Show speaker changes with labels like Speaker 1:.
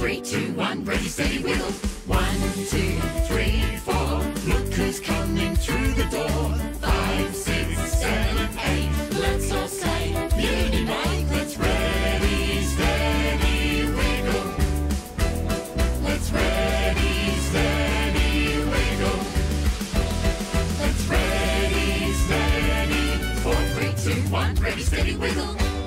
Speaker 1: 3, 2, 1, ready, steady, wiggle. 1, 2, 3, 4. Look who's coming through the door. 5, 6, 7, 8. Let's all say unite. Let's ready, steady, wiggle. Let's ready, steady, wiggle. Let's ready, steady. 4, 3, 2, 1, ready, steady, wiggle.